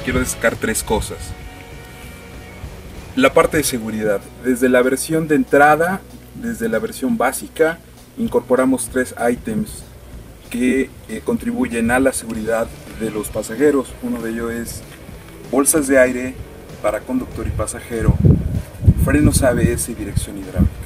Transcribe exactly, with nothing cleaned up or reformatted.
quiero destacar tres cosas. La parte de seguridad. Desde la versión de entrada, desde la versión básica, incorporamos tres ítems que eh, contribuyen a la seguridad de los pasajeros. Uno de ellos es bolsas de aire para conductor y pasajero, frenos A B S y dirección hidráulica.